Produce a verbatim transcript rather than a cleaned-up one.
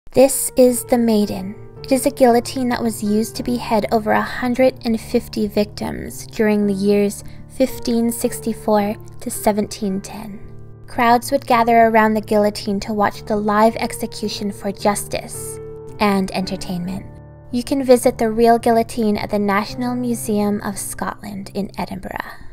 This is the Maiden. It is a guillotine that was used to behead over one hundred fifty victims during the years fifteen sixty-four to seventeen ten. Crowds would gather around the guillotine to watch the live execution for justice and entertainment. You can visit the real guillotine at the National Museum of Scotland in Edinburgh.